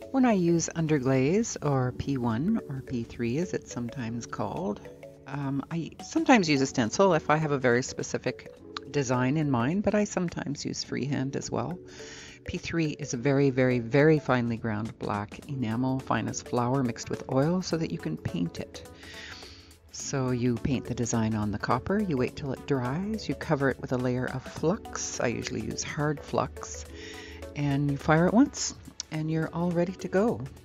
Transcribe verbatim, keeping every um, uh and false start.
When I use Underglaze, or P one, or P three as it's sometimes called, um, I sometimes use a stencil if I have a very specific design in mind, but I sometimes use freehand as well. P three is a very, very, very finely ground black enamel, fine as flour, mixed with oil so that you can paint it. So you paint the design on the copper, you wait till it dries, you cover it with a layer of flux. I usually use hard flux, and you fire it once and you're all ready to go.